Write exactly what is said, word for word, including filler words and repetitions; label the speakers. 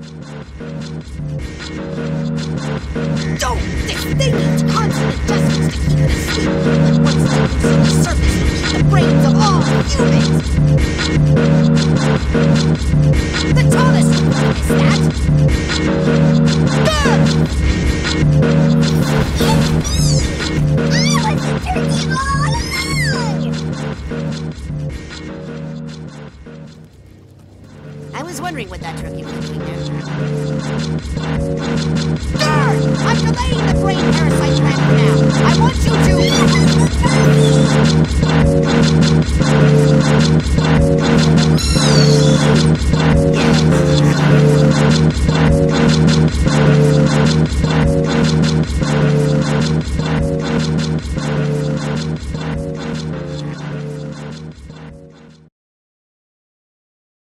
Speaker 1: Don't! This thing needs constant adjustments to keep it asleep, but once let loose on the surface, it'll eat the brains of all humans! The tallest one is that! Kirk! I was the turkey all along! I was wondering what that turkey was doing there. Kirk! I'm delaying the brain parasite transfer now. I want you to...